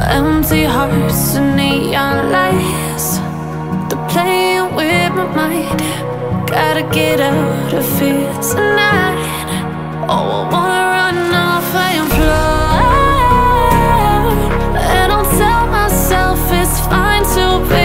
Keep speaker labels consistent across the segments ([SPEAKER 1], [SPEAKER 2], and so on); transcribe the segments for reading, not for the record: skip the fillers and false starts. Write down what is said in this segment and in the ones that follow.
[SPEAKER 1] Empty hearts and neon lights, they're playing with my mind. Gotta get out of here tonight. Oh, I wanna run off and fly, and I'll tell myself it's fine to be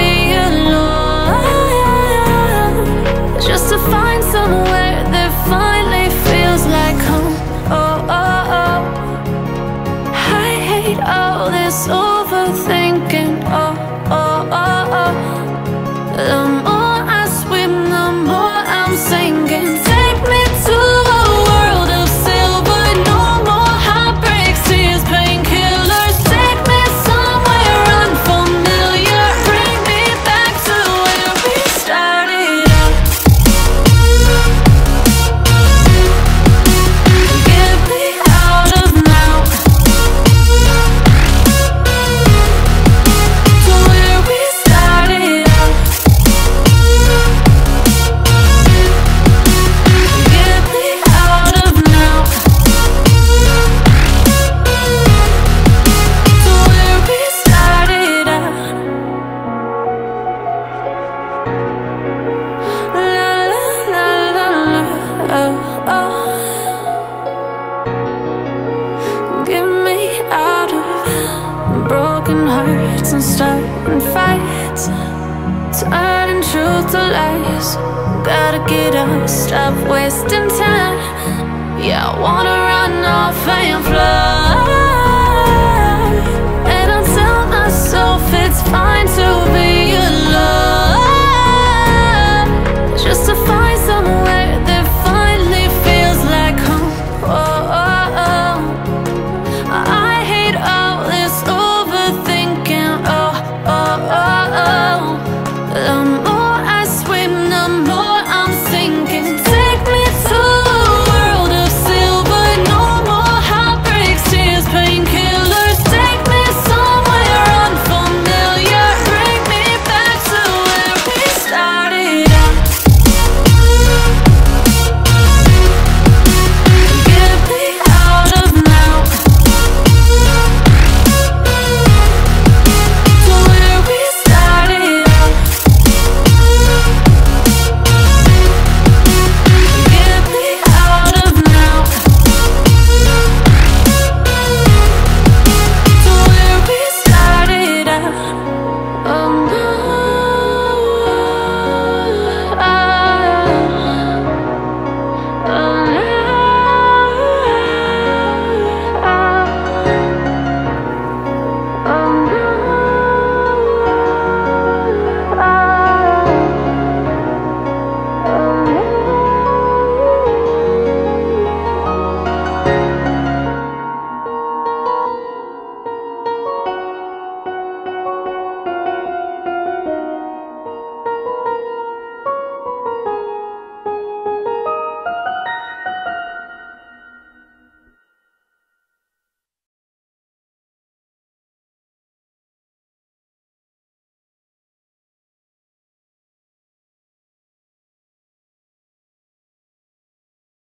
[SPEAKER 1] alone, just to find somewhere that finally feels like home. Oh, oh, oh. I hate all this overthinking. Oh, oh, oh, oh. The more I swim, the more I'm sinking. Take me to a world of silver. No more heartbreaks, tears, painkillers. Take me somewhere unfamiliar. Bring me back to where we started out. Get me out of now, to where we started out. Get me out of now, to where we started out. La la la la la, oh, oh. Get me out of broken hearts and starting fights, turning truth to lies. Gotta get up, stop wasting time. Yeah, I wanna run off and fly.